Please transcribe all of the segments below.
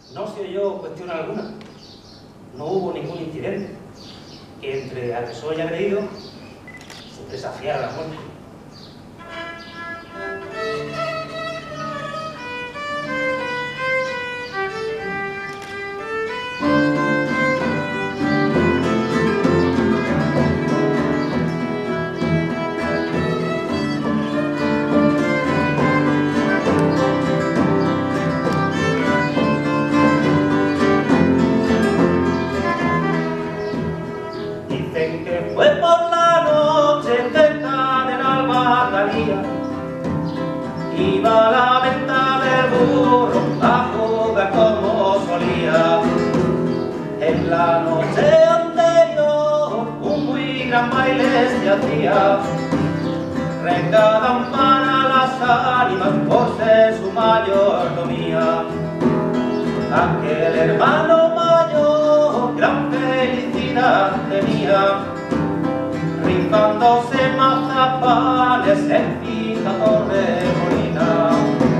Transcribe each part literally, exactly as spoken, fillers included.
No se oyó cuestión alguna. No hubo ningún incidente que entre agresor y agredido se presagiara la muerte. Dicen que fue por la noche cerca del alba salía, iba a la venta del burro a jugar como solía. En la noche anterior un muy gran baile se hacía, recadan para las ánimas por ser su mayordomía. Aquel hermano mayor gran felicidad tenía, rifándose mazapanes en fija Torremolina.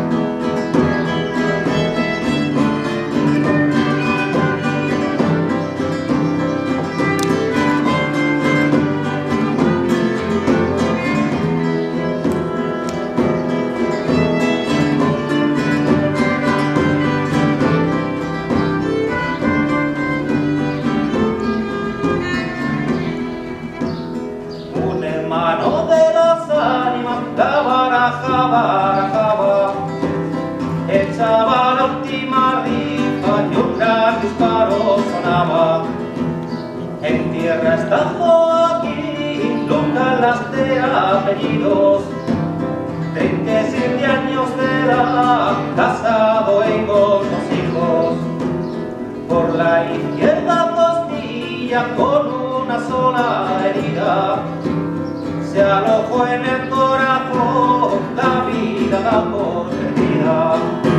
Hermano de las ánimas, la baraja, barajaba, echaba la última rifa y un gran disparo sonaba. En tierra está Joaquín, Lucas las de apellidos, treinta y siete años de edad, casado y con dos hijos. Por la izquierda costilla con una sola herida, se alojó en el corazón, la vida da por perdida.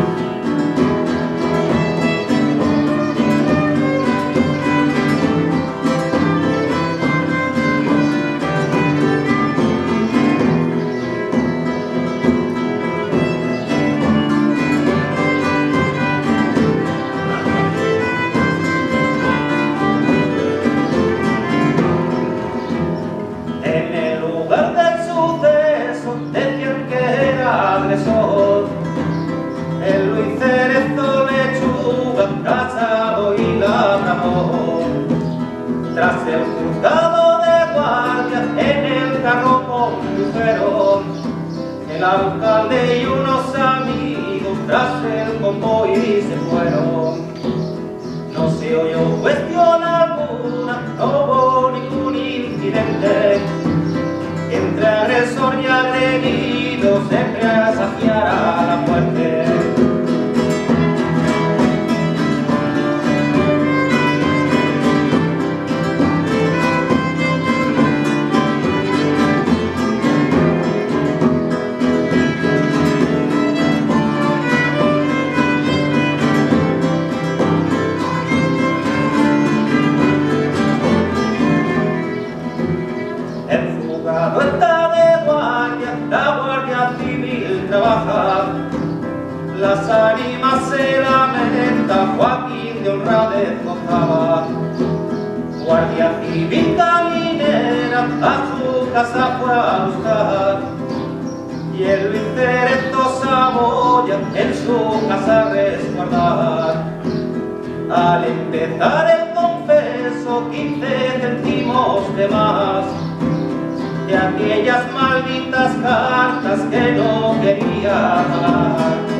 El Luis Cerezo lechuga, casado y labrador. Tras el juzgado de guardia, en el carro condujeron el alcalde y unos amigos, tras el convoy se fueron. No se oyó cuestión alguna, no hubo ningún incidente, entre agresor y agredido se presagiara la muerte. El juzgado está de guardia, la Guardia Civil trabaja, las ánimas se lamenta, Joaquín de honradez gozaba. Guardia Civil caminera a su casa fue a buscar, y el Luis Cerezo Saboya en su casa resguardar. Al empezar el confeso, quince céntimos de más, de aquellas malditas cartas que no quería pagar.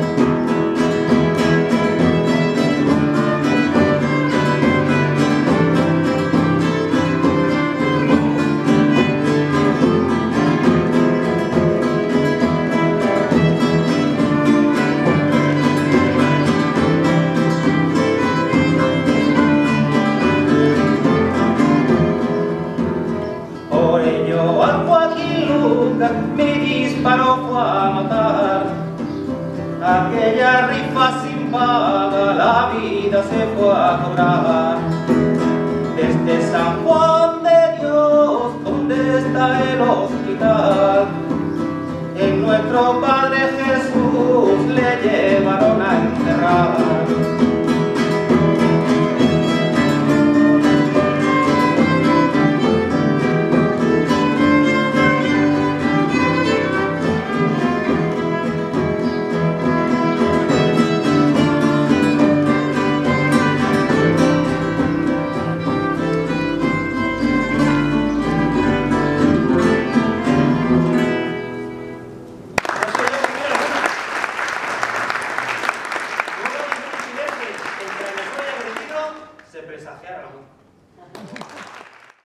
Por ello a Joaquín Lucas mi disparo fue a matar, aquella rifa sin paga la vida se fue a cobrar. Desde San Juan de Dios, donde está el hospital, en nuestro Padre Jesús le llevaron a enterrar.